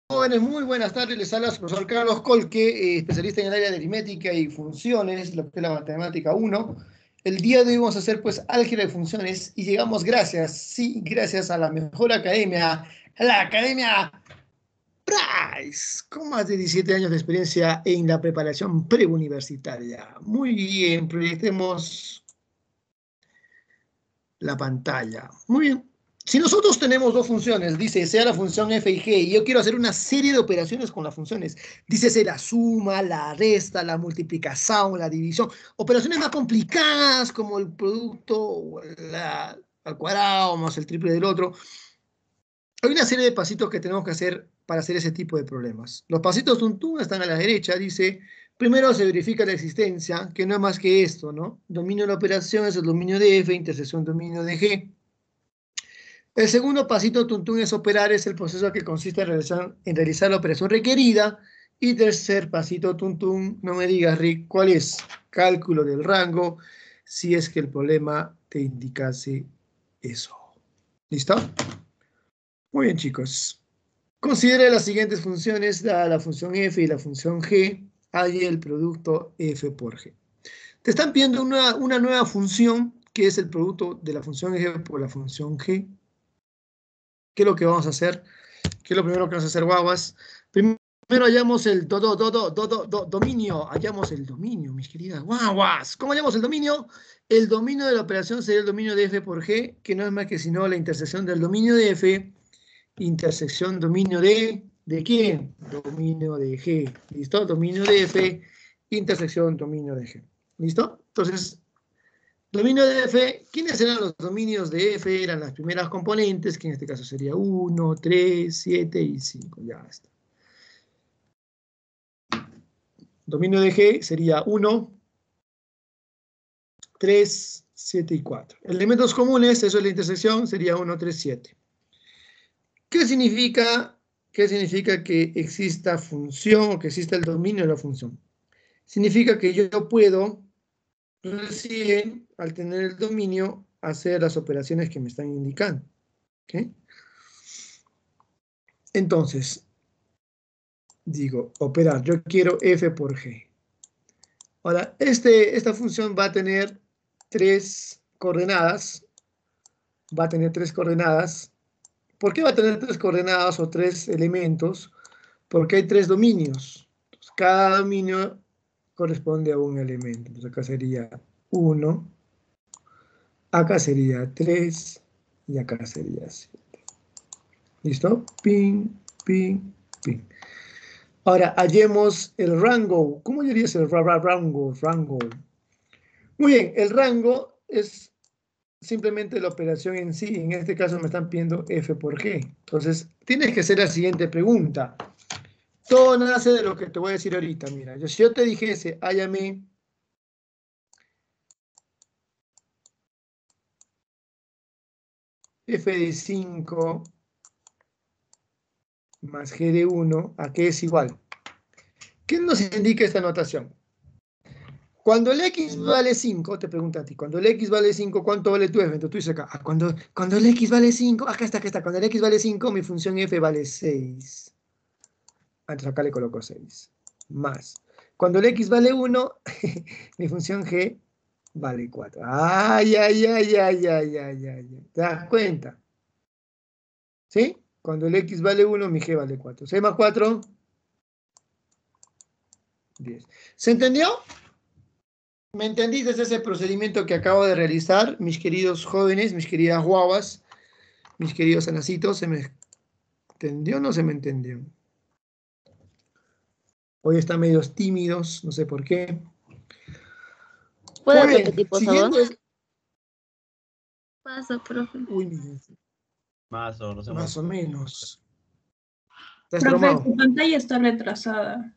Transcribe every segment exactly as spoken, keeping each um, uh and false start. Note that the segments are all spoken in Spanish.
Jóvenes, muy buenas tardes. Les habla su profesor Carlos Colque, eh, especialista en el área de aritmética y funciones, lo que es la matemática uno. El día de hoy vamos a hacer pues álgebra de funciones y llegamos gracias, sí, gracias a la mejor academia, a la Academia Price, con más de diecisiete años de experiencia en la preparación preuniversitaria. Muy bien, proyectemos la pantalla. Muy bien. Si nosotros tenemos dos funciones, dice, sea la función f y g, y yo quiero hacer una serie de operaciones con las funciones, dice, sea la suma, la resta, la multiplicación, la división, operaciones más complicadas como el producto la, al cuadrado más el triple del otro. Hay una serie de pasitos que tenemos que hacer para hacer ese tipo de problemas. Los pasitos tuntún están a la derecha, dice, primero se verifica la existencia, que no es más que esto, ¿no? Dominio de la operación es el dominio de f, intersección dominio de g. El segundo pasito tuntún es operar, es el proceso que consiste en realizar, en realizar la operación requerida. Y tercer pasito tuntún, no me digas, Rick, ¿cuál es? Cálculo del rango, si es que el problema te indicase eso. ¿Listo? Muy bien, chicos. Considere las siguientes funciones, la, la función f y la función g, hay el producto f por g. Te están pidiendo una, una nueva función, que es el producto de la función f por la función g. ¿Qué es lo que vamos a hacer? ¿Qué es lo primero que vamos a hacer, guaguas? Primero hallamos el do, do, do, do, do, do, do, dominio. Hallamos el dominio, mis queridas guaguas. ¿Cómo hallamos el dominio? El dominio de la operación sería el dominio de f por g, que no es más que sino la intersección del dominio de f, intersección dominio de... ¿De quién? Dominio de g. ¿Listo? Dominio de f, intersección dominio de g. ¿Listo? Entonces, dominio de f, ¿quiénes eran los dominios de f? Eran las primeras componentes, que en este caso sería uno, tres, siete y cinco. Ya está. Dominio de g sería uno, tres, siete y cuatro. Elementos comunes, eso es la intersección, sería uno, tres, siete. ¿Qué significa, qué significa que exista función o que exista el dominio de la función? Significa que yo puedo recién, al tener el dominio, hacer las operaciones que me están indicando. ¿Okay? Entonces, digo, operar, yo quiero f por g. Ahora, este, esta función va a tener tres coordenadas. Va a tener tres coordenadas. ¿Por qué va a tener tres coordenadas o tres elementos? Porque hay tres dominios. Entonces, cada dominio corresponde a un elemento. Entonces, acá sería uno, acá sería tres y acá sería siete. ¿Listo? Ping, ping, ping. Ahora, hallemos el rango. ¿Cómo dirías el ra ra rango? Rango. Muy bien, el rango es simplemente la operación en sí. En este caso me están pidiendo f por g. Entonces, tienes que hacer la siguiente pregunta. Todo nace de lo que te voy a decir ahorita. Mira, yo, si yo te dijese, hállame f de cinco más g de uno, ¿a qué es igual? ¿Qué nos indica esta notación? Cuando el x vale cinco, te pregunta a ti, cuando el x vale cinco, ¿cuánto vale tu f? Entonces tú dices acá, ah, cuando, cuando el x vale cinco, acá está, acá está, cuando el x vale cinco, mi función f vale seis. Entonces acá le coloco seis. Más. Cuando el x vale uno, mi función g vale cuatro. Ay, ay, ay, ay, ay, ay, ay. ¿Te das cuenta? ¿Sí? Cuando el x vale uno, mi g vale cuatro. seis más cuatro, diez. ¿Se entendió? ¿Me entendiste ese procedimiento que acabo de realizar, mis queridos jóvenes, mis queridas guaguas, mis queridos anacitos? ¿Se me entendió o no se me entendió? Hoy están medios tímidos, no sé por qué. ¿Puedo Muy bien, repetir, por favor? siguiendo. Pasa, profe. Uy, mira, Más o, no sé, más más. o menos. ¿Estás Profe, traumado? su pantalla está retrasada.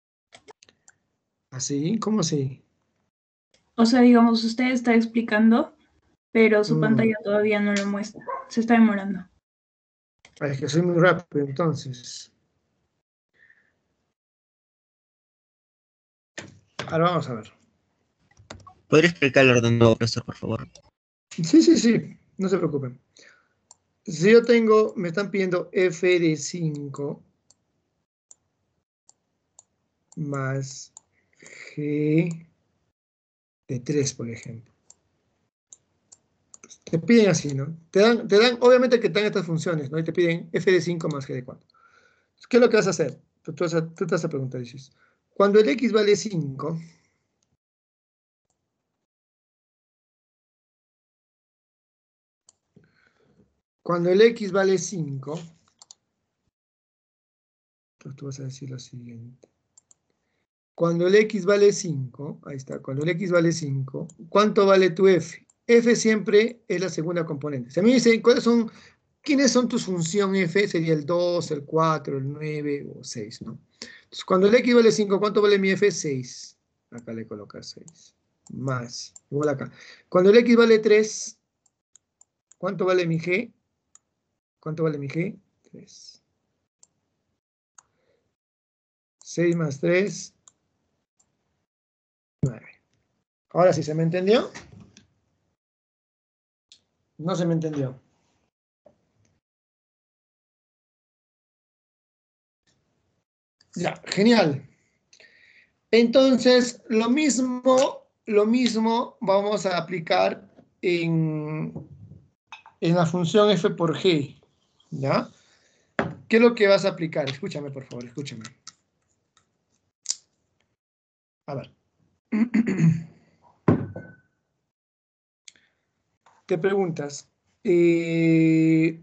¿Así? ¿Cómo así? O sea, digamos, usted está explicando, pero su Mm, pantalla todavía no lo muestra. Se está demorando. es que soy muy rápido, entonces. Ahora vamos a ver. ¿Podría explicarlo de nuevo, profesor, por favor? Sí, sí, sí, no se preocupen. Si yo tengo, me están pidiendo f de cinco, más G de tres, por ejemplo. Te piden así, ¿no? Te dan, te dan, obviamente que te dan estas funciones, ¿no? Y te piden f de cinco más g de cuatro. ¿Qué es lo que vas a hacer? Tú, tú, vas a, tú te vas a preguntar, dices, cuando el x vale cinco, cuando el x vale cinco, entonces tú vas a decir lo siguiente. Cuando el x vale cinco, ahí está, cuando el x vale cinco, ¿cuánto vale tu f? F siempre es la segunda componente. Si a mí me dicen, ¿cuáles son, quiénes son tus funciones f? Sería el dos, el cuatro, el nueve o seis, ¿no? Entonces, cuando el x vale cinco, ¿cuánto vale mi f? seis. Acá le colocas seis. Más, igual acá. Cuando el x vale tres, ¿cuánto vale mi g? ¿Cuánto vale mi g? tres. seis más tres, nueve. Ahora sí, ¿se me entendió? No se me entendió. Ya, genial. Entonces, lo mismo, lo mismo vamos a aplicar en, en la función f por g, ¿ya? ¿Qué es lo que vas a aplicar? Escúchame, por favor, escúchame. A ver. Te preguntas, eh,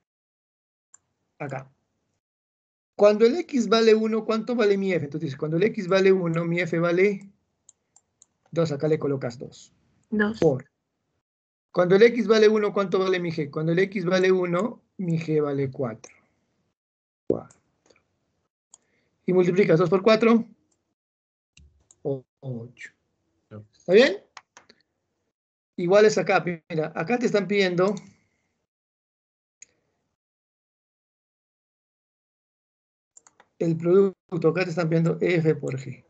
acá. Cuando el x vale uno, ¿cuánto vale mi f? Entonces, cuando el x vale uno, mi f vale dos. Acá le colocas dos. Dos. Por. Cuando el x vale uno, ¿cuánto vale mi g? Cuando el x vale uno, mi g vale cuatro. Y multiplicas dos por cuatro, ocho. ¿Está bien? Igual es acá. Mira, acá te están pidiendo el producto. Acá te están pidiendo f por g.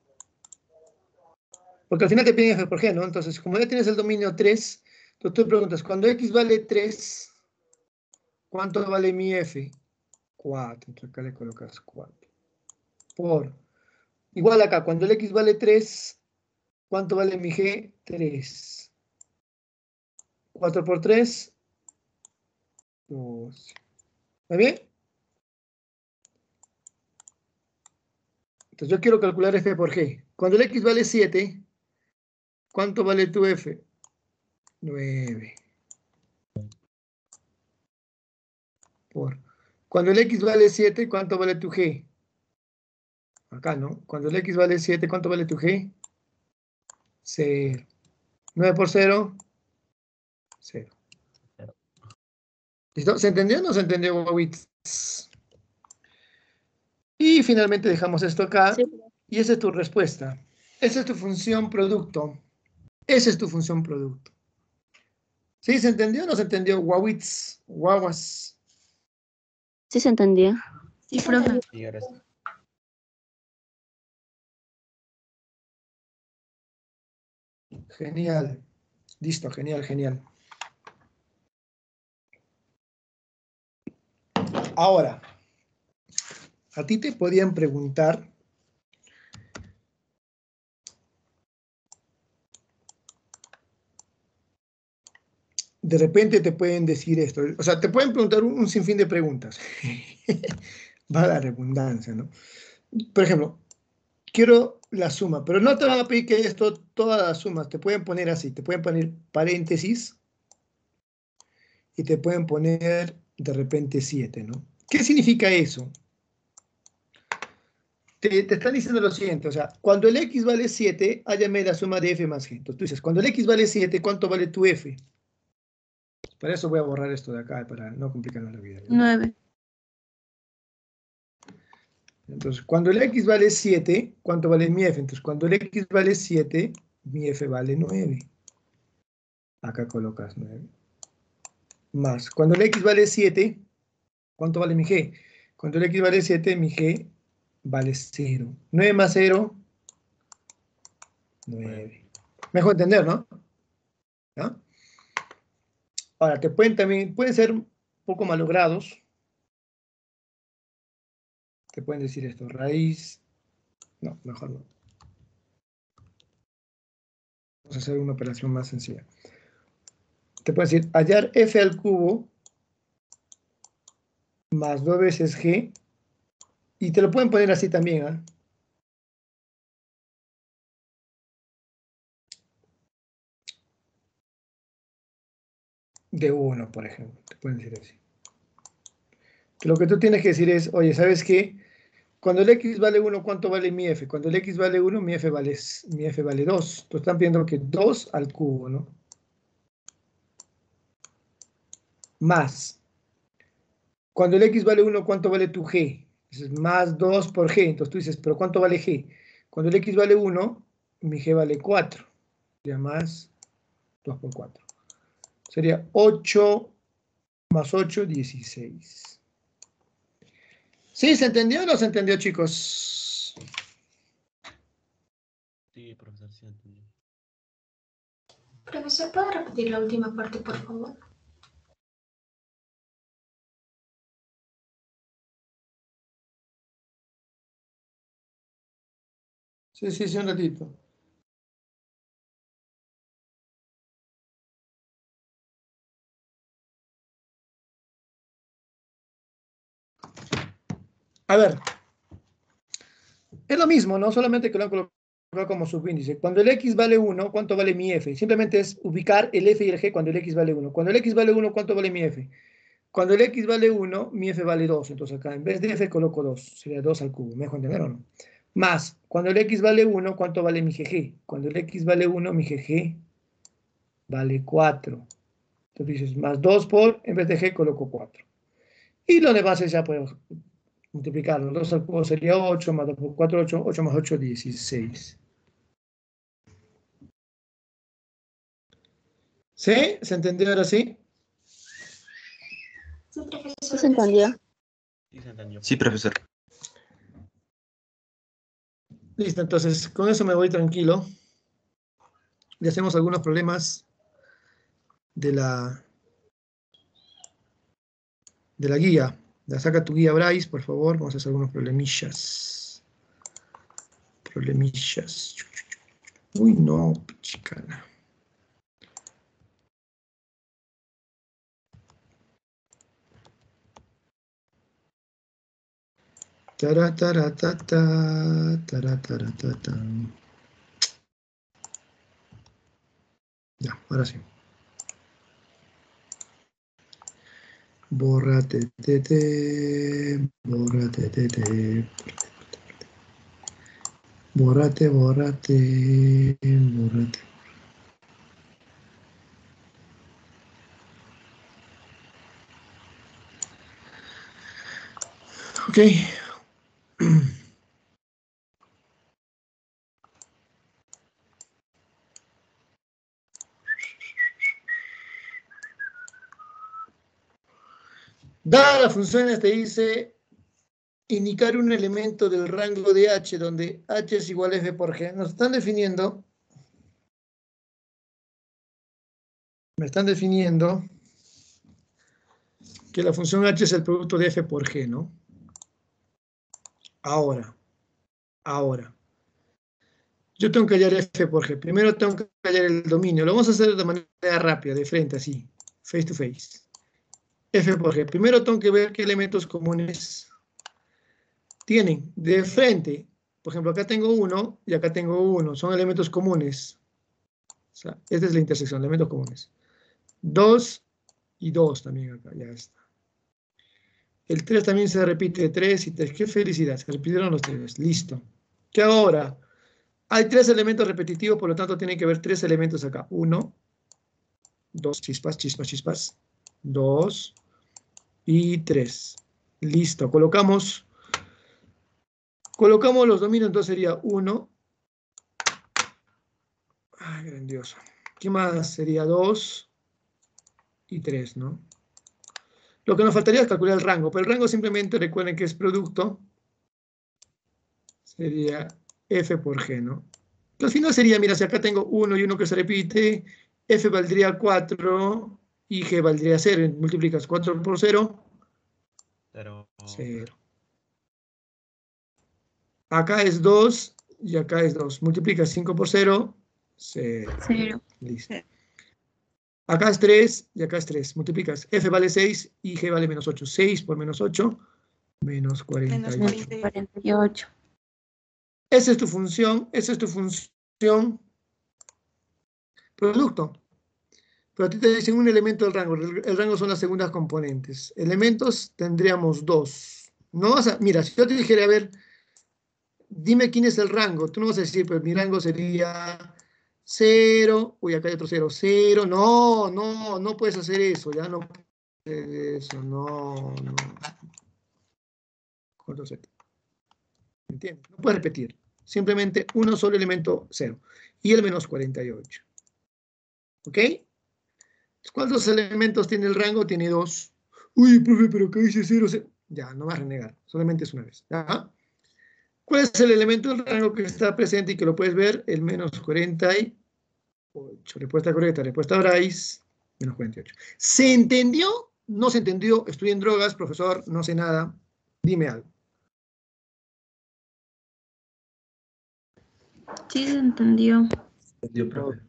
Porque al final te piden f por g, ¿no? Entonces, como ya tienes el dominio tres, tú te preguntas, cuando x vale tres, ¿cuánto vale mi f? cuatro. Entonces acá le colocas cuatro. Por. Igual acá, cuando el x vale tres, ¿cuánto vale mi g? tres. cuatro por tres, doce. ¿Está bien? Entonces yo quiero calcular f por g. Cuando el x vale siete, ¿cuánto vale tu f? nueve. Por. Cuando el x vale siete, ¿cuánto vale tu g? Acá, ¿no? Cuando el x vale siete, ¿cuánto vale tu g? cero. nueve por cero, cero. ¿Listo? ¿Se entendió o no se entendió, Wawitz? Y finalmente dejamos esto acá. Sí. Y esa es tu respuesta. Esa es tu función producto. Esa es tu función producto. ¿Sí? ¿Se entendió o no se entendió, Wawitz? Wawas. Sí se entendía. Sí, profe. Sí, ahora sí. Genial. Listo, genial, genial. Ahora, a ti te podían preguntar, de repente te pueden decir esto, o sea, te pueden preguntar un, un sinfín de preguntas. Va a la redundancia, ¿no? Por ejemplo, quiero la suma, pero no te van a pedir que esto, todas las sumas, te pueden poner así, te pueden poner paréntesis y te pueden poner de repente siete, ¿no? ¿Qué significa eso? Te, te están diciendo lo siguiente, o sea, cuando el x vale siete, hállame la suma de f más g. Entonces tú dices, cuando el x vale siete, ¿cuánto vale tu f? Para eso voy a borrar esto de acá, para no complicarnos la vida, ¿no? Nueve. Entonces, cuando el x vale siete, ¿cuánto vale mi f? Entonces, cuando el x vale siete, mi f vale nueve. Acá colocas nueve. Más, cuando el x vale siete, ¿cuánto vale mi g? Cuando el x vale siete, mi g vale cero. nueve más cero, nueve. Mejor entender, ¿no? ¿No? Ahora, te pueden también, pueden ser un poco malogrados. Te pueden decir esto, raíz No, mejor no. Vamos a hacer una operación más sencilla. Te puedo decir, hallar f al cubo más dos veces g, y te lo pueden poner así también, ¿eh? De uno, por ejemplo. Te pueden decir así. Lo que tú tienes que decir es, oye, ¿sabes qué? Cuando el x vale uno, ¿cuánto vale mi f? Cuando el x vale uno, mi f vale, mi f vale dos. Entonces están pidiendo que dos al cubo, ¿no? Más. Cuando el x vale uno, ¿cuánto vale tu g? Entonces, más dos por g. Entonces tú dices, ¿pero cuánto vale g? Cuando el x vale uno, mi g vale cuatro. Ya más dos por cuatro. Sería ocho más ocho, dieciséis. ¿Sí? ¿Se entendió o no se entendió, chicos? Sí, profesor, sí entendí. Profesor, ¿puedo repetir la última parte, por favor? Sí, sí, sí, un ratito. A ver, es lo mismo, ¿no? Solamente que lo han colocado como subíndice. Cuando el x vale uno, ¿cuánto vale mi f? Simplemente es ubicar el f y el g cuando el x vale uno. Cuando el x vale uno, ¿cuánto vale mi f? Cuando el x vale uno, mi f vale dos. Entonces acá, en vez de f, coloco dos. Sería dos al cubo. ¿Me dejo entender o no? Más, cuando el x vale uno, ¿cuánto vale mi gg? Cuando el x vale uno, mi gg vale cuatro. Entonces dices, más dos por, en vez de g, coloco cuatro. Y lo demás es ya, pues, multiplicarlo. dos al cubo sería ocho, más dos por cuatro, ocho. ocho más ocho, dieciséis. ¿Sí? ¿Se entendió ahora sí? Sí, profesor. ¿Sí se entendió? Sí, se entendió. Sí, profesor. Listo, entonces con eso me voy tranquilo. Le hacemos algunos problemas de la, de la guía. La saca tu guía, Bryce, por favor. Vamos a hacer algunos problemillas. Problemillas. Uy, no, pichicana. Tarataratata, tarataratata. Ya, ahora sí. Bórrate, tete, bórrate, tete. Bórrate, bórrate, bórrate. Ok. Dadas las funciones, te dice indicar un elemento del rango de H donde H es igual a F por G. Nos están definiendo, me están definiendo que la función H es el producto de F por G, ¿no? Ahora, ahora. Yo tengo que hallar F por G. Primero tengo que hallar el dominio. Lo vamos a hacer de manera rápida, de frente, así. Face to face. F por G. Primero tengo que ver qué elementos comunes tienen. De frente, por ejemplo, acá tengo uno y acá tengo uno. Son elementos comunes. O sea, esta es la intersección, elementos comunes. dos y dos también acá, ya está. El tres también se repite, tres y tres. ¡Qué felicidad! Se repitieron los tres. Listo. ¿Qué ahora? Hay tres elementos repetitivos, por lo tanto tienen que haber tres elementos acá. uno, dos, chispas, chispas, chispas. dos y tres. Listo. Colocamos, colocamos los dominios, entonces sería uno. Ay, grandioso. ¿Qué más? Sería dos y tres, ¿no? Lo que nos faltaría es calcular el rango, pero el rango simplemente recuerden que es producto. Sería F por G, ¿no? Que al final sería, mira, si acá tengo uno y uno que se repite, F valdría cuatro y G valdría cero. Multiplicas cuatro por cero, Pero, cero. Acá es dos y acá es dos. Multiplica cinco por cero, cero. Cero. Listo. Acá es tres y acá es tres. Multiplicas. F vale seis y G vale menos ocho. seis por menos ocho, menos cuarenta y ocho. cuarenta y ocho. Esa es tu función, esa es tu función producto. Pero a ti te dicen un elemento del rango. El, el rango son las segundas componentes. Elementos tendríamos dos. No vas a, mira, si yo te dijera, a ver, dime quién es el rango. Tú no vas a decir, pues mi rango sería cero. Uy, acá hay otro cero. cero. No, no, no puedes hacer eso. Ya no puedes hacer eso. No, no. Control Z. ¿Me entiendes? No puedes repetir. Simplemente uno solo elemento cero. Y el menos cuarenta y ocho. ¿Ok? ¿Cuántos elementos tiene el rango? Tiene dos. Uy, profe, pero acá dice cero. Ya, no vas a renegar. Solamente es una vez. ¿Ya? ¿Cuál es el elemento del rango que está presente y que lo puedes ver? El menos cuarenta y ocho. Respuesta correcta. Respuesta Bryce. Menos cuarenta y ocho. ¿Se entendió? No se entendió. Estoy en drogas, profesor. No sé nada. Dime algo. Sí, se entendió. Entendió, profe.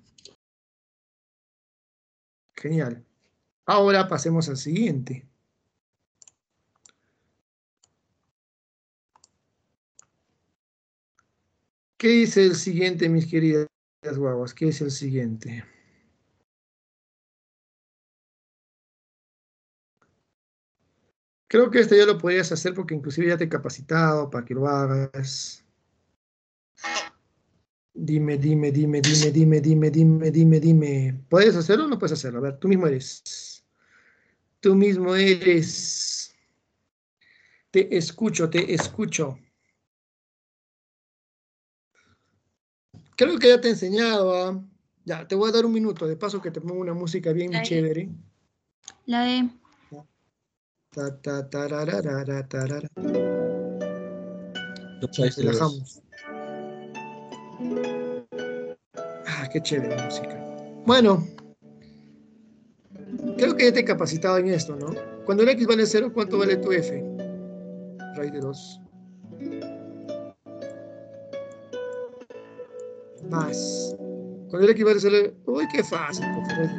Genial. Ahora pasemos al siguiente. ¿Qué dice el siguiente, mis queridas guaguas? ¿Qué es el siguiente? Creo que este ya lo podrías hacer porque inclusive ya te he capacitado para que lo hagas. Dime, dime, dime, dime, dime, dime, dime, dime, dime. ¿Puedes hacerlo o no puedes hacerlo? A ver, tú mismo eres. Tú mismo eres. Te escucho, te escucho. Creo que ya te he enseñado. ¿Ah? Ya, te voy a dar un minuto. De paso que te pongo una música bien Ahí. chévere. La E. Ta, ta, tararara, tarara. Dos Nos seis tres. relajamos. Ah, qué chévere música. Bueno, creo que ya te he capacitado en esto, ¿no? Cuando el X vale cero, ¿cuánto vale tu F? Raíz de dos. Más. Cuando el X vale cero, uy, qué fácil, por favor.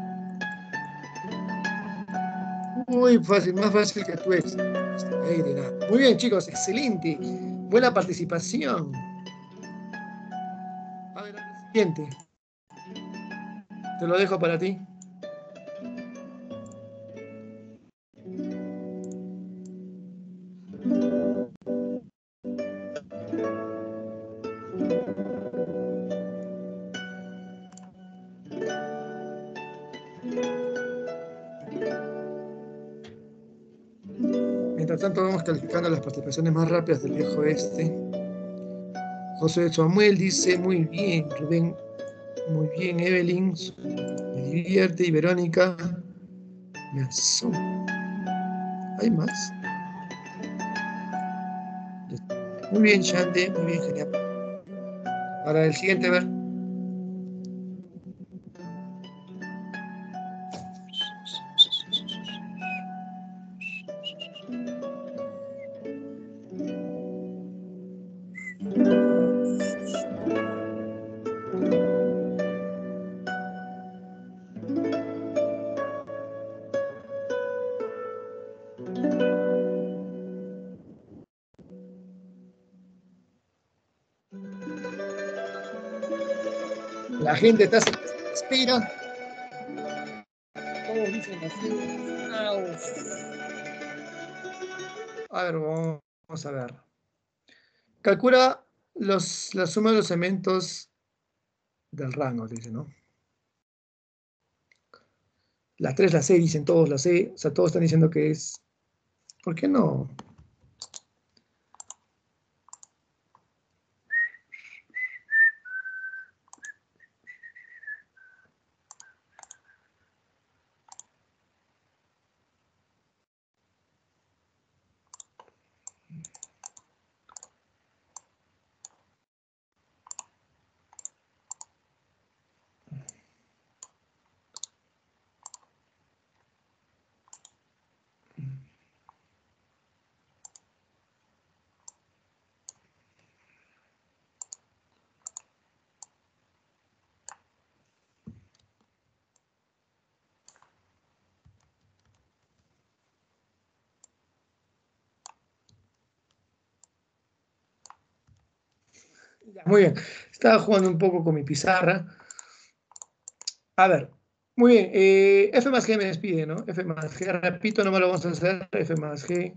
Muy fácil, más fácil que tu X. Ahí de nada. Muy bien, chicos, excelente. Buena participación. A ver, el siguiente. Te lo dejo para ti. Mientras tanto, vamos calificando las participaciones más rápidas del viejo este. José Samuel dice, muy bien, Rubén, muy bien, Evelyn, me divierte, y Verónica, me asombra. ¿Hay más? Muy bien, Shande, muy bien, genial. Ahora el siguiente, a ver. La gente está espera. Todos dicen así. A ver, vamos a ver. Calcula los, la suma de los elementos del rango, dice, ¿no? La tres, la C, dicen todos la C. O sea, todos están diciendo que es. ¿Por qué no? Ya, muy bien. Estaba jugando un poco con mi pizarra. A ver. Muy bien. Eh, F más G me despide, ¿no? F más G. Repito, no me lo vamos a hacer. F más G.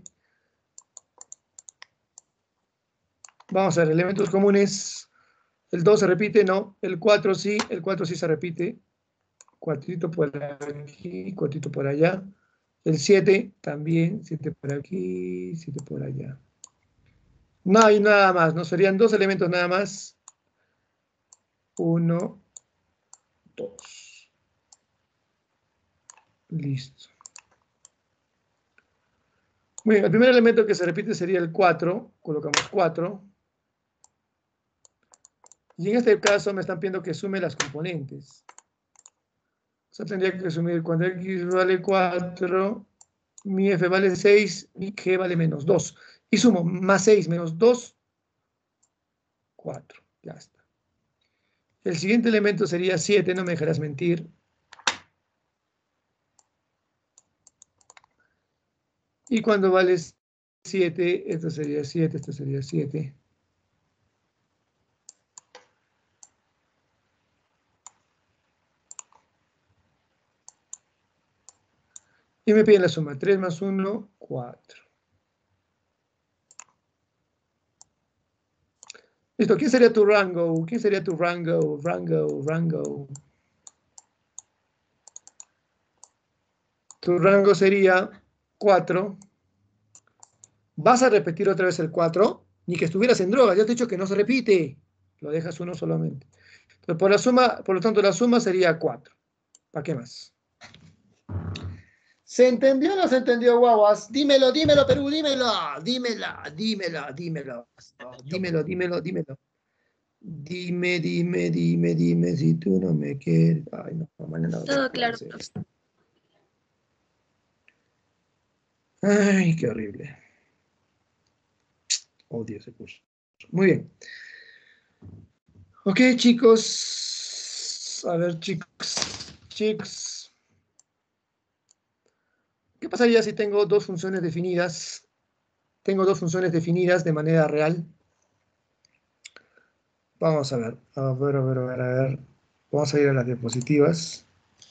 Vamos a ver, elementos comunes. El dos se repite, no. El cuatro sí. El cuatro sí se repite. Cuatrito por aquí, cuatrito por allá. El siete también. siete por aquí, siete por allá. No hay nada más, ¿no? Serían dos elementos nada más. Uno, dos. Listo. Muy bien, el primer elemento que se repite sería el cuatro. Colocamos cuatro. Y en este caso me están pidiendo que sume las componentes. O sea, tendría que sumir cuando x vale cuatro, mi f vale seis, mi g vale menos dos. Y sumo más seis menos dos, cuatro. Ya está. El siguiente elemento sería siete, no me dejarás mentir. Y cuando vale siete, esto sería siete, esto sería siete. Y me piden la suma, tres más uno, cuatro. Listo, ¿quién sería tu rango? ¿Quién sería tu rango? Rango, rango. Tu rango sería cuatro. ¿Vas a repetir otra vez el cuatro? Ni que estuvieras en droga, ya te he dicho que no se repite. Lo dejas uno solamente. Entonces, por la suma, por lo tanto, la suma sería cuatro. ¿Para qué más? ¿Se entendió o no se entendió, guaguas? Dímelo, dímelo, Perú, dímelo. Dímelo, dímelo, dímelo. Dímelo, dímelo, dímelo. Dime, dime, dime, dime si tú no me quieres. Ay, no, mañana no Todo puedo claro. hacer esto. Ay, qué horrible. Odio ese curso. Muy bien. Ok, chicos. A ver, chicos. Chicos. ¿Qué pasaría si tengo dos funciones definidas? Tengo dos funciones definidas de manera real. Vamos a ver. A ver, a ver, a ver, a ver. Vamos a ir a las diapositivas.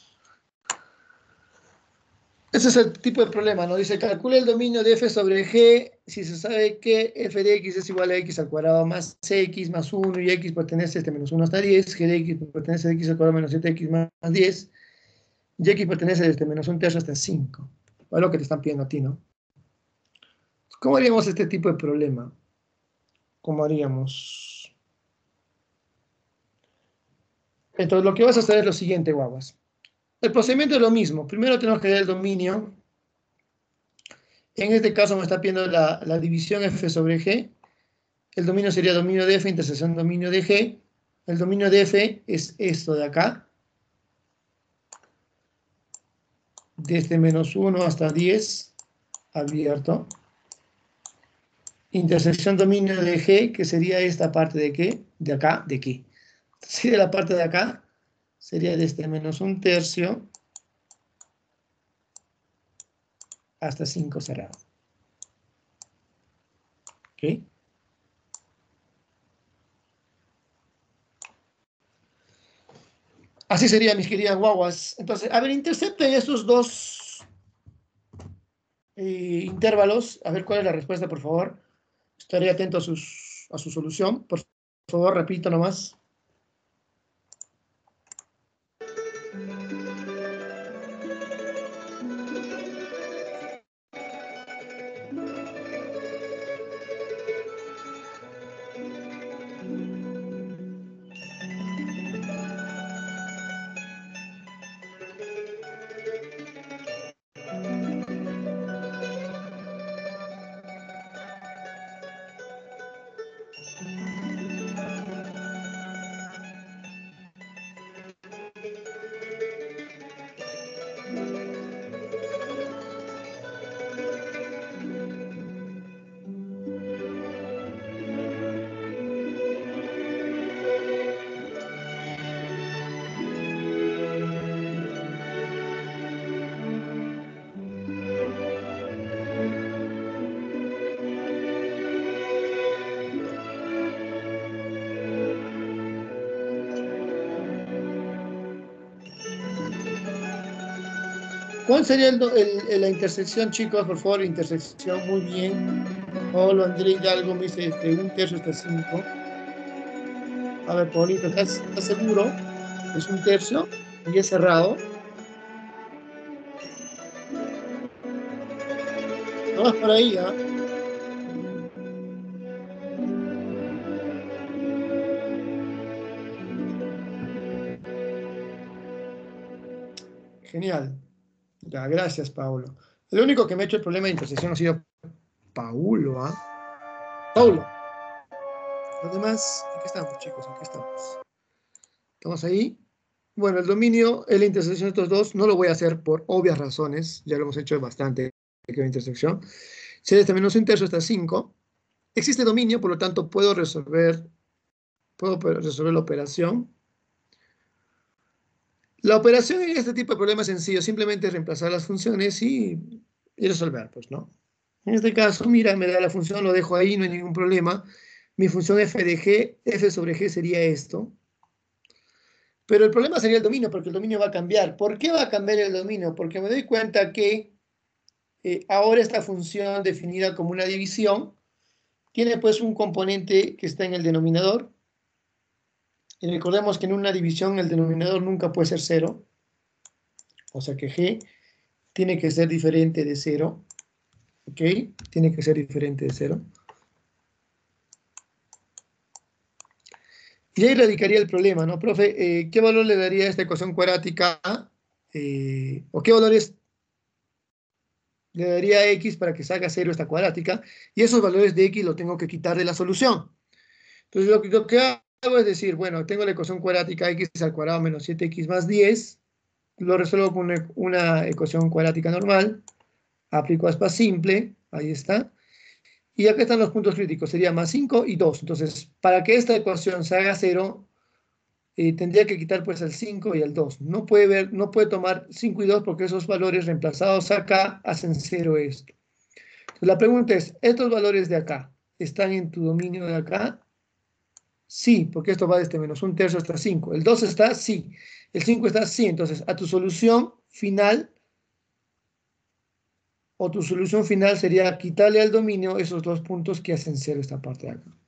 Ese es el tipo de problema, ¿no? Dice, calcula el dominio de f sobre g si se sabe que f de x es igual a x al cuadrado más x más uno y x pertenece a este menos uno hasta diez, g de x pertenece a x al cuadrado menos siete x más diez y x pertenece desde menos un tercio hasta cinco. Es lo que te están pidiendo a ti, ¿no? ¿Cómo haríamos este tipo de problema? ¿Cómo haríamos? Entonces, lo que vas a hacer es lo siguiente, guaguas. El procedimiento es lo mismo. Primero tenemos que dar el dominio. En este caso me está pidiendo la, la división f sobre g. El dominio sería dominio de f, intersección dominio de g. El dominio de f es esto de acá. Desde menos uno hasta diez, abierto. Intersección dominio de g, que sería esta parte de qué, de acá, de qué. Si de la parte de acá, sería desde menos un tercio hasta cinco cerrado. ¿Ok? Así sería, mis queridas guaguas. Entonces, a ver, intercepten estos dos eh, intervalos. A ver cuál es la respuesta, por favor. Estaré atento a, sus, a su solución. Por favor, repito nomás. ¿Cuál sería el, el, el, la intersección, chicos? Por favor, intersección, muy bien. Pablo André Hidalgo me dice de un tercio hasta cinco. A ver, Paulito, ¿estás, ¿estás seguro? Es un tercio y es cerrado. No vas por ahí, ¿ah? ¿eh? Genial. Ya, gracias, Paulo. El único que me ha hecho el problema de intersección ha sido Paulo, ¿ah? ¿eh? Paulo. Los demás, aquí estamos, chicos, aquí estamos. ¿Estamos ahí? Bueno, el dominio es la intersección de estos dos. No lo voy a hacer por obvias razones. Ya lo hemos hecho bastante, que la intersección. Si desde menos un tercio hasta cinco, existe dominio, por lo tanto, puedo resolver, puedo resolver la operación. La operación en este tipo de problemas sencillos simplemente es reemplazar las funciones y, y resolver, pues, ¿no? En este caso, mira, me da la función, lo dejo ahí, no hay ningún problema. Mi función f de g, f sobre g sería esto. Pero el problema sería el dominio, porque el dominio va a cambiar. ¿Por qué va a cambiar el dominio? Porque me doy cuenta que eh, ahora esta función definida como una división tiene pues un componente que está en el denominador. Y recordemos que en una división el denominador nunca puede ser cero. O sea que g tiene que ser diferente de cero. ¿Ok? Tiene que ser diferente de cero. Y ahí radicaría el problema, ¿no, profe? Eh, ¿Qué valor le daría a esta ecuación cuadrática? Eh, ¿O qué valores le daría a x para que salga cero esta cuadrática? Y esos valores de x lo tengo que quitar de la solución. Entonces, lo que, lo que hago es decir, bueno, tengo la ecuación cuadrática x al cuadrado menos siete x más diez. Lo resuelvo con una, una ecuación cuadrática normal. Aplico aspa simple. Ahí está. Y acá están los puntos críticos. Sería más cinco y dos. Entonces, para que esta ecuación se haga cero, eh, tendría que quitar pues el cinco y el dos. No puede, ver, no puede tomar cinco y dos porque esos valores reemplazados acá hacen cero esto. Entonces, la pregunta es, ¿estos valores de acá están en tu dominio de acá? Sí, porque esto va desde menos un tercio hasta cinco. El dos está, sí. El cinco está, sí. Entonces, a tu solución final, o tu solución final sería quitarle al dominio esos dos puntos que hacen cero esta parte de acá.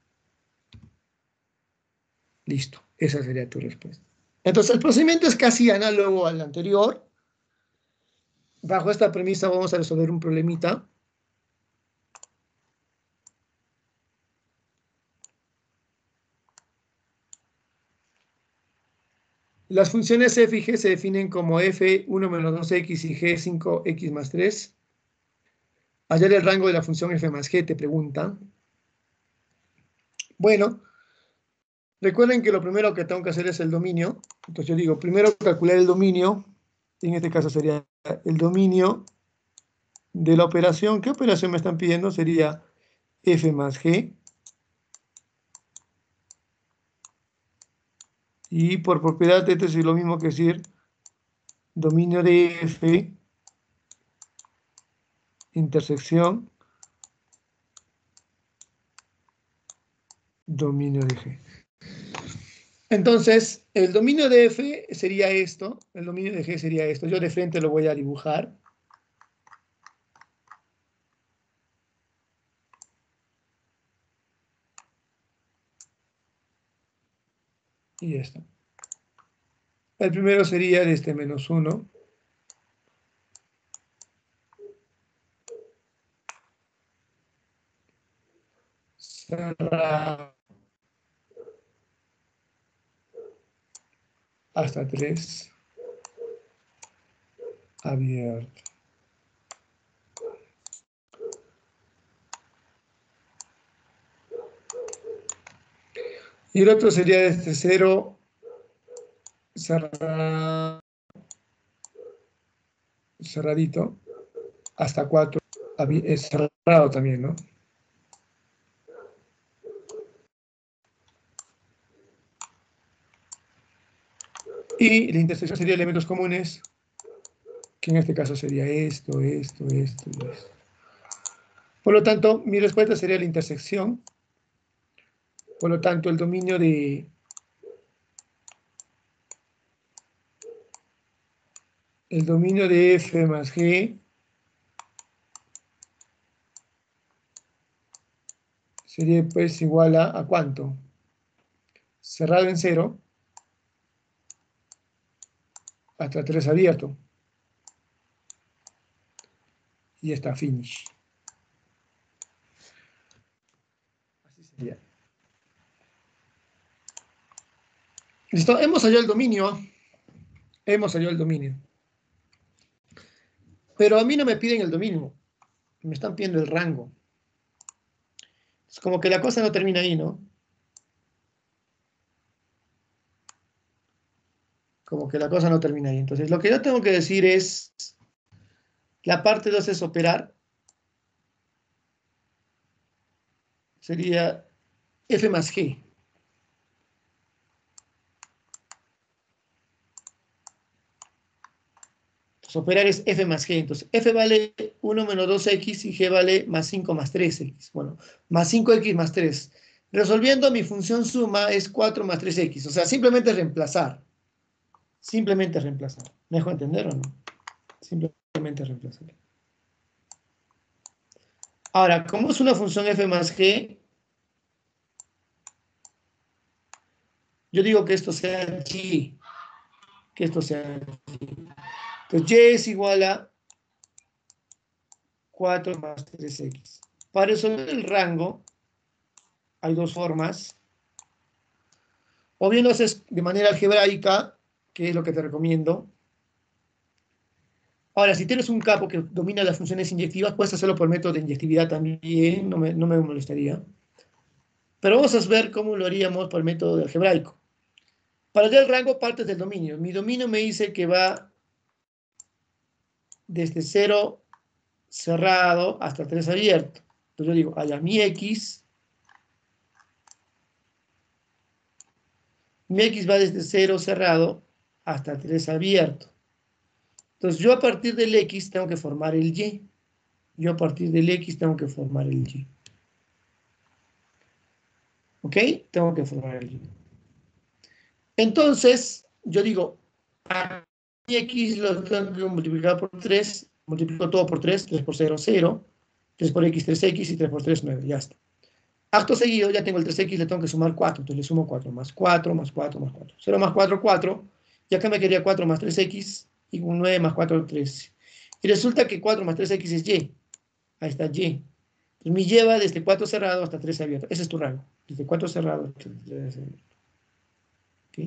Listo. Esa sería tu respuesta. Entonces, el procedimiento es casi análogo al anterior. Bajo esta premisa vamos a resolver un problemita. Las funciones f y g se definen como f uno menos dos x y g cinco x más tres. Hallar el rango de la función f más g, te preguntan. Bueno, recuerden que lo primero que tengo que hacer es el dominio. Entonces yo digo, primero calcular el dominio. En este caso sería el dominio de la operación. ¿Qué operación me están pidiendo? Sería f más g. Y por propiedad, esto es lo mismo que decir dominio de f, intersección, dominio de g. Entonces, el dominio de f sería esto, el dominio de g sería esto. Yo de frente lo voy a dibujar. Y esto. El primero sería desde menos uno. Cerrado. Hasta tres. Abierto. Y el otro sería desde cero. Cerrado. Cerradito. Hasta cuatro. Es cerrado también, ¿no? Y la intersección sería elementos comunes, que en este caso sería esto, esto, esto y esto. Por lo tanto, mi respuesta sería la intersección. Por lo tanto, el dominio de el dominio de f más g sería pues igual a, ¿a cuánto? Cerrado en cero hasta tres abierto. Y ya está, finish. Así sería. Listo, hemos hallado el dominio. Hemos hallado el dominio. Pero a mí no me piden el dominio. Me están pidiendo el rango. Es como que la cosa no termina ahí, ¿no? Como que la cosa no termina ahí. Entonces, lo que yo tengo que decir es, la parte dos es operar. Sería f más g. Entonces, operar es f más g. Entonces, f vale uno menos dos x y g vale más cinco más tres x. Bueno, más cinco x más tres. Resolviendo, mi función suma es cuatro más tres x. O sea, simplemente reemplazar. Simplemente reemplazar. ¿Me dejo entender o no? Simplemente reemplazar. Ahora, como es una función f más g, yo digo que esto sea g. Que esto sea g. Entonces, y es igual a cuatro más tres x. Para resolver el rango, hay dos formas. O bien lo haces de manera algebraica, que es lo que te recomiendo. Ahora, si tienes un capo que domina las funciones inyectivas, puedes hacerlo por método de inyectividad también, no me, no me molestaría. Pero vamos a ver cómo lo haríamos por el método de algebraico. Para hallar el rango, partes del dominio. Mi dominio me dice que va desde cero cerrado hasta tres abierto. Entonces yo digo, allá mi x, mi x va desde cero cerrado hasta tres abierto. Entonces yo a partir del x tengo que formar el y. Yo a partir del x tengo que formar el y. ¿Ok? Tengo que formar el y. Entonces, yo digo, a mi x lo tengo que multiplicar por tres, multiplico todo por tres, tres por cero, cero, tres por x, tres x y tres por tres, nueve, ya está. Acto seguido, ya tengo el tres x, le tengo que sumar cuatro, entonces le sumo cuatro, más cuatro, más cuatro, más cuatro. cero más cuatro, cuatro, y acá me quedaría cuatro más tres x, y un nueve más cuatro, trece. Y resulta que cuatro más tres x es y. Ahí está y. Entonces me lleva desde cuatro cerrado hasta tres abierto. Ese es tu rango. Desde cuatro cerrado hasta tres abierto. ¿Ok?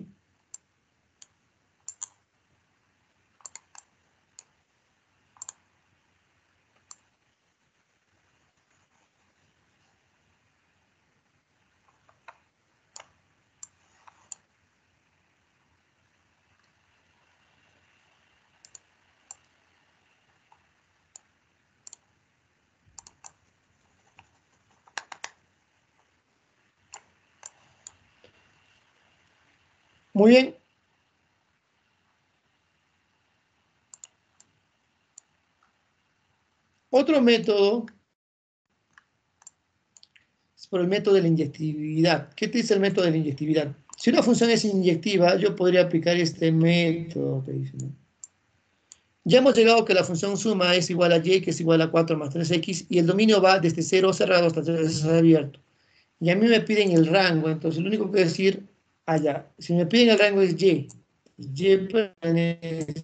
Muy bien. Otro método es por el método de la inyectividad. ¿Qué te dice el método de la inyectividad? Si una función es inyectiva, yo podría aplicar este método. Te dice, ¿no? Ya hemos llegado a que la función suma es igual a y, que es igual a cuatro más tres x, y el dominio va desde cero cerrado hasta tres abierto. Y a mí me piden el rango, entonces lo único que decir, allá, si me piden el rango es y. Y pertenece.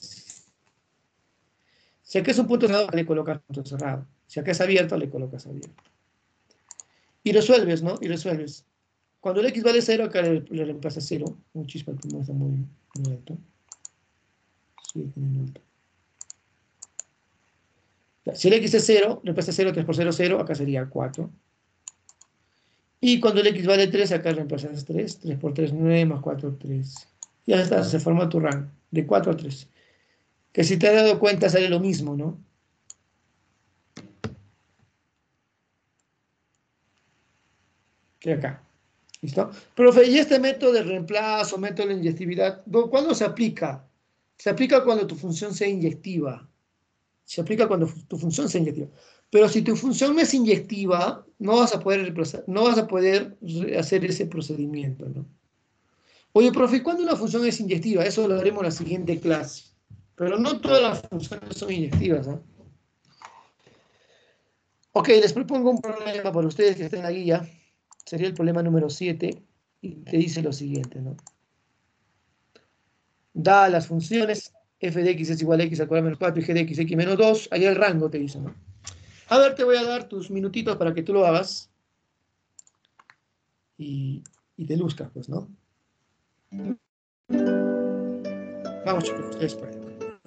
Si acá es un punto cerrado, le colocas punto cerrado. Si acá es abierto, le colocas abierto. Y resuelves, ¿no? Y resuelves. Cuando el x vale cero, acá le, le reemplaza cero. Un chispa, el primero está muy, muy alto. Sí, muy alto. Si el x es cero, reemplaza cero, tres por cero, cero, acá sería cuatro. Y cuando el x vale tres, acá reemplazas tres. tres por tres, nueve, más cuatro, tres. Ya está, se forma tu rango, de cuatro a tres. Que si te has dado cuenta sale lo mismo, ¿no? Que acá. ¿Listo? Profe, ¿y este método de reemplazo, método de inyectividad, cuándo se aplica? Se aplica cuando tu función sea inyectiva. Se aplica cuando tu función sea inyectiva. Pero si tu función no es inyectiva, no vas a poder reemplazar, no vas a poder hacer ese procedimiento, ¿no? Oye, profe, ¿cuándo una función es inyectiva? Eso lo haremos en la siguiente clase. Pero no todas las funciones son inyectivas, ¿no? Ok, les propongo un problema para ustedes que estén en la guía. Sería el problema número siete. Y te dice lo siguiente, ¿no? Da las funciones f de x es igual a x al cuadrado menos cuatro y g de x, x menos dos. Ahí el rango te dice, ¿no? A ver, te voy a dar tus minutitos para que tú lo hagas. Y, y te luzcas, pues, ¿no? Vamos, chicos, ustedes pueden.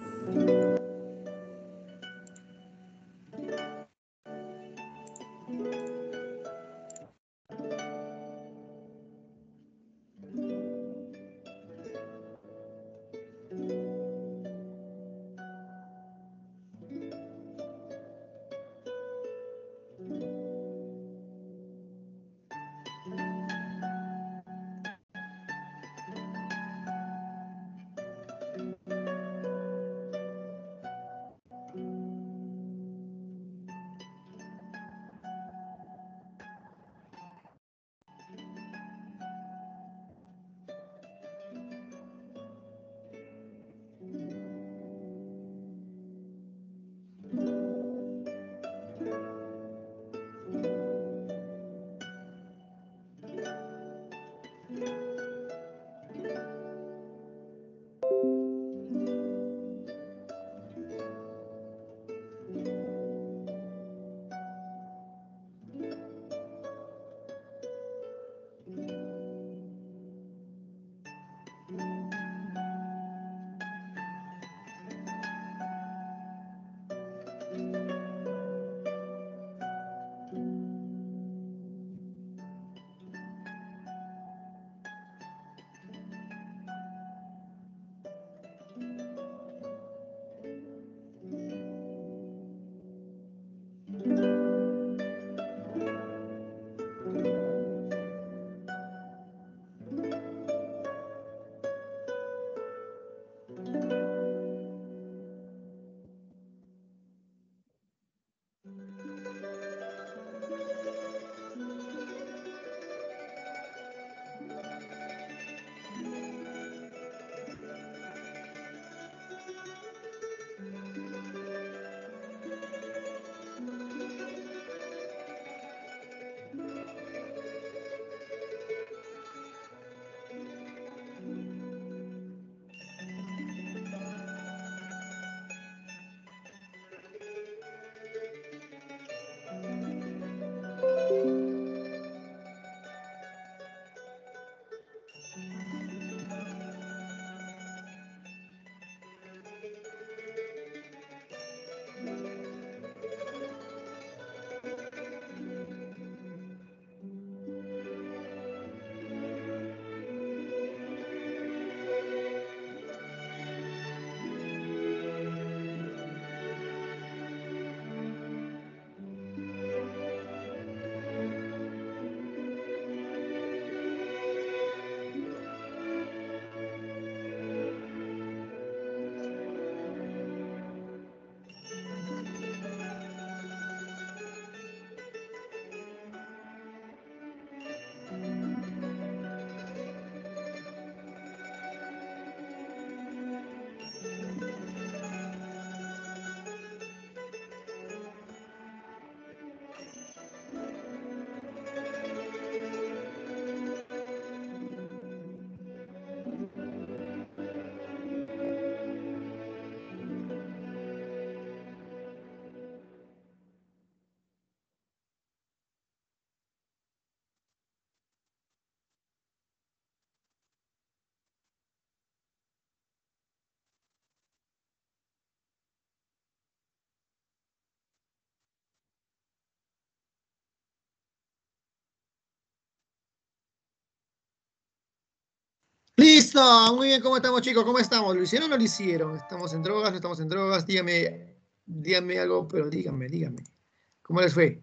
Listo, muy bien, ¿cómo estamos, chicos? ¿Cómo estamos? ¿Lo hicieron o no lo hicieron? ¿Estamos en drogas? ¿No estamos en drogas? Dígame, dígame algo, pero díganme, díganme. ¿Cómo les fue?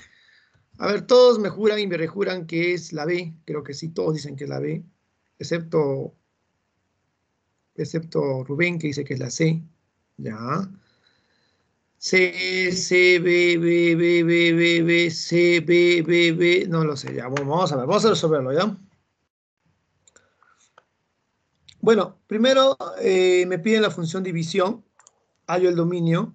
A ver, todos me juran y me rejuran que es la B. Creo que sí, todos dicen que es la B. Excepto, excepto Rubén, que dice que es la C. Ya. C, C, B, B, B, B, B, B, C, B, B, B. No lo sé, ya. Vamos a ver, vamos a resolverlo, ¿ya? Bueno, primero eh, me piden la función división. Hallo el dominio.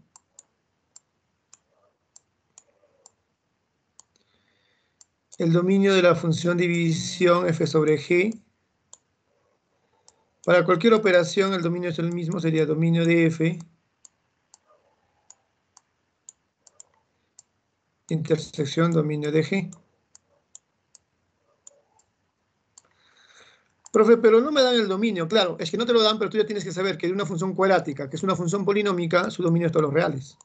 El dominio de la función división f sobre g. Para cualquier operación el dominio es el mismo, sería dominio de f. Intersección dominio de g. Profe, pero no me dan el dominio. Claro, es que no te lo dan, pero tú ya tienes que saber que de una función cuadrática, que es una función polinómica, su dominio es todos los reales.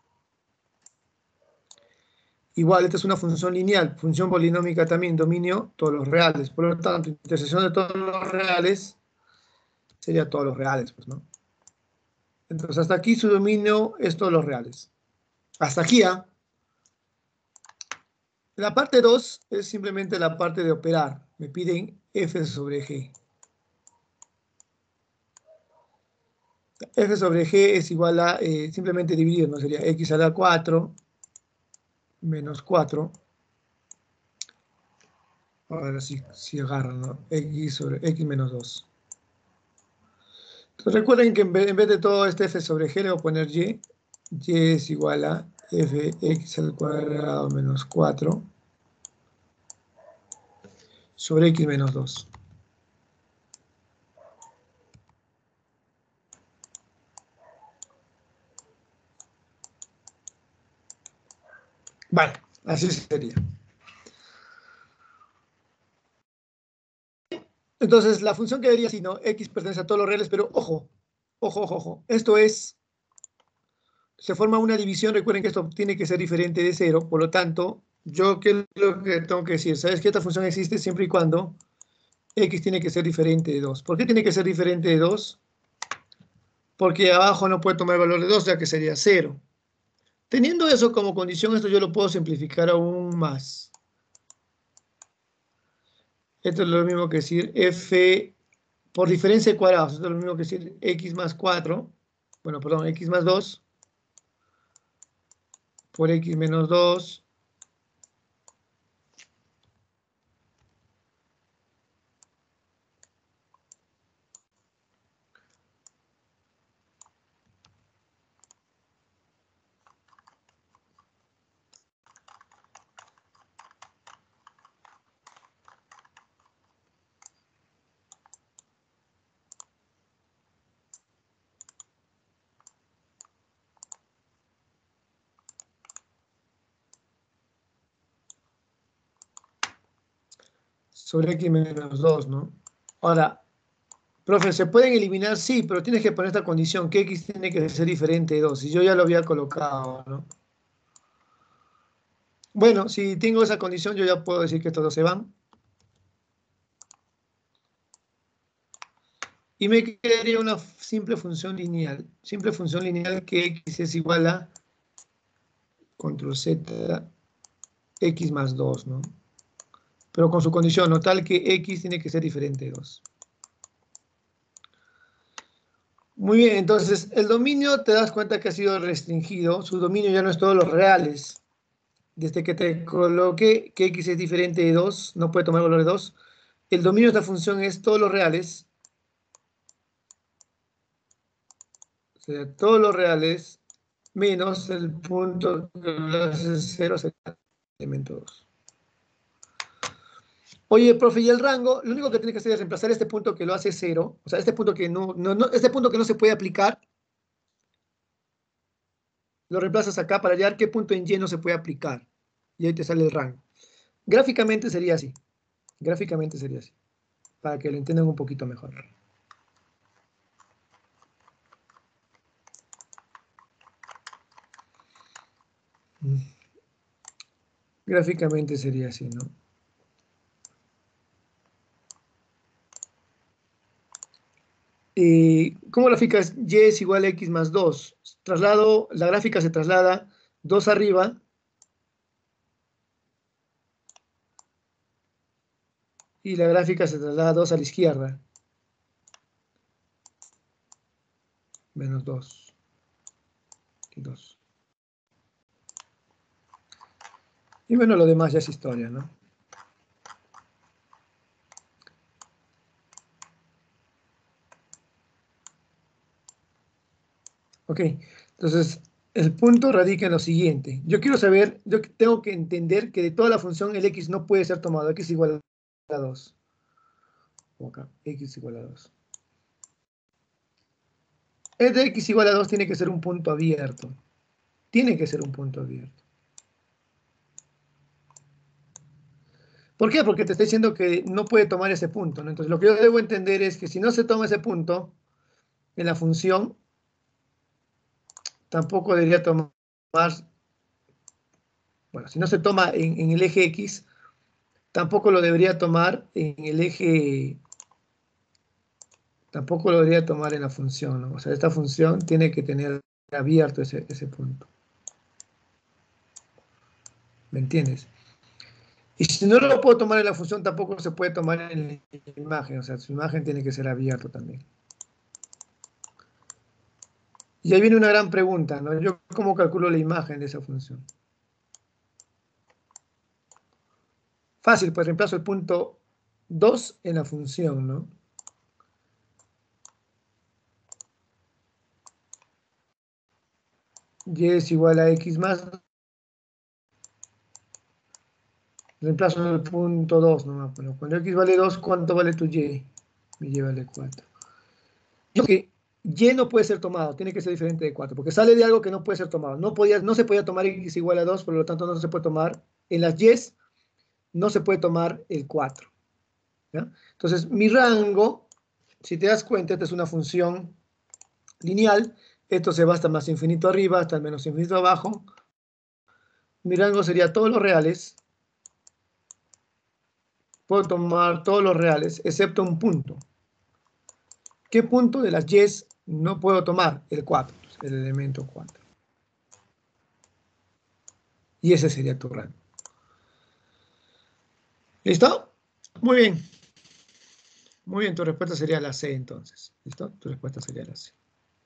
Igual, esta es una función lineal, función polinómica también, dominio todos los reales. Por lo tanto, intersección de todos los reales sería todos los reales, pues, ¿no? Entonces, hasta aquí su dominio es todos los reales. Hasta aquí, ¿ah? La parte dos es simplemente la parte de operar. Me piden f sobre g. F sobre g es igual a, eh, simplemente dividir, ¿no? Sería x a la cuatro menos cuatro. Ahora sí, sí agarran, ¿no? X sobre x menos dos. Entonces recuerden que en vez, en vez de todo este f sobre g le voy a poner y. Y es igual a fx al cuadrado menos cuatro sobre x menos dos. Vale, así sería. Entonces, la función quedaría así, ¿no? X pertenece a todos los reales, pero ojo, ojo, ojo, ojo. Esto es, se forma una división, recuerden que esto tiene que ser diferente de cero, por lo tanto, yo qué es lo que tengo que decir, ¿sabes que esta función existe siempre y cuando X tiene que ser diferente de dos? ¿Por qué tiene que ser diferente de dos? Porque abajo no puede tomar el valor de dos, ya que sería cero. Teniendo eso como condición, esto yo lo puedo simplificar aún más. Esto es lo mismo que decir f por diferencia de cuadrados. Esto es lo mismo que decir x más cuatro, bueno, perdón, x más dos por x menos dos sobre x menos dos, ¿no? Ahora, profe, ¿se pueden eliminar? Sí, pero tienes que poner esta condición, que x tiene que ser diferente de dos, y yo ya lo había colocado, ¿no? Bueno, si tengo esa condición, yo ya puedo decir que estos dos se van. Y me quedaría una simple función lineal. Simple función lineal que x es igual a control z, x más dos, ¿no? Pero con su condición, ¿no? Tal que x tiene que ser diferente de dos. Muy bien, entonces el dominio te das cuenta que ha sido restringido. Su dominio ya no es todos los reales. Desde que te coloqué que x es diferente de dos, no puede tomar valor de dos. El dominio de esta función es todos los reales. O sea, todos los reales menos el punto que lo hace cero, será elemento dos. Oye, profe, y el rango, lo único que tiene que hacer es reemplazar este punto que lo hace cero, o sea, este punto que no, no, no, este punto que no se puede aplicar, lo reemplazas acá para hallar qué punto en Y no se puede aplicar. Y ahí te sale el rango. Gráficamente sería así. Gráficamente sería así. Para que lo entiendan un poquito mejor. Gráficamente sería así, ¿no? Eh, ¿Cómo graficas? Y es igual a x más dos. Traslado, la gráfica se traslada dos arriba. Y la gráfica se traslada dos a la izquierda. Menos dos. Y dos. Y bueno, lo demás ya es historia, ¿no? Ok, entonces el punto radica en lo siguiente. Yo quiero saber, yo tengo que entender que de toda la función el x no puede ser tomado. X igual a dos. Acá, x igual a dos. Es de x igual a dos tiene que ser un punto abierto. Tiene que ser un punto abierto. ¿Por qué? Porque te está diciendo que no puede tomar ese punto, ¿no? Entonces lo que yo debo entender es que si no se toma ese punto en la función, tampoco debería tomar, bueno, si no se toma en, en el eje X, tampoco lo debería tomar en el eje, tampoco lo debería tomar en la función, ¿no? O sea, esta función tiene que tener abierto ese, ese punto. ¿Me entiendes? Y si no lo puedo tomar en la función, tampoco se puede tomar en la imagen. O sea, su imagen tiene que ser abierto también. Y ahí viene una gran pregunta, ¿no? ¿Yo cómo calculo la imagen de esa función? Fácil, pues reemplazo el punto dos en la función, ¿no? Y es igual a x más dos. Reemplazo el punto dos nomás. Bueno, cuando x vale dos, ¿cuánto vale tu y? Mi y vale cuatro. Yo que y no puede ser tomado, tiene que ser diferente de cuatro, porque sale de algo que no puede ser tomado. No, podía, no se podía tomar x igual a dos, por lo tanto no se puede tomar. En las y no se puede tomar el cuatro. ¿Ya? Entonces, mi rango, si te das cuenta, esta es una función lineal. Esto se va hasta más infinito arriba, hasta el menos infinito abajo. Mi rango sería todos los reales. Puedo tomar todos los reales, excepto un punto. ¿Qué punto de las y no puedo tomar? El cuatro, el elemento cuatro. Y ese sería tu rango. ¿Listo? Muy bien. Muy bien, tu respuesta sería la C entonces. ¿Listo? Tu respuesta sería la C.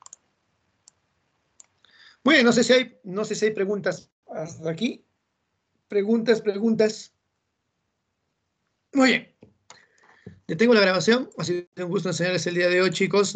Muy bien, no sé si hay, no sé si hay preguntas hasta aquí. Preguntas, preguntas. Muy bien. Detengo la grabación. Ha sido un gusto enseñarles el día de hoy, chicos.